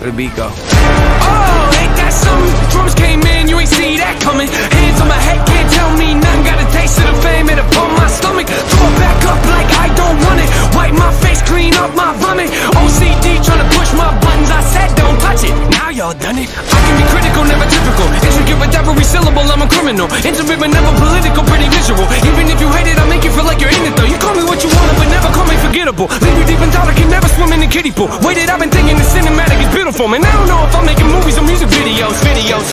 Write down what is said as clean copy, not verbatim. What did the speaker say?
Where the beat go? Oh, ain't that something? Drums came in, you ain't see that coming. Hands on my head, can't tell me nothing. Got a taste of the fame, it upon my stomach. Throw it back up like I don't want it. Wipe my face, clean up my vomit. OCD tryna push my buttons, I said don't touch it. Now y'all done it. I can be critical, never typical. Intricate with every syllable, I'm a criminal. Intimate but never political, pretty visual. Even if you hate it, I make you feel like you're in it though. You call me what you want, but never call me forgettable. Leave you deep in thought, I can never swim in the kiddie pool. Waited, I've been thinking the cinematic is beautiful. Man, I don't know if I'm making movies or music videos.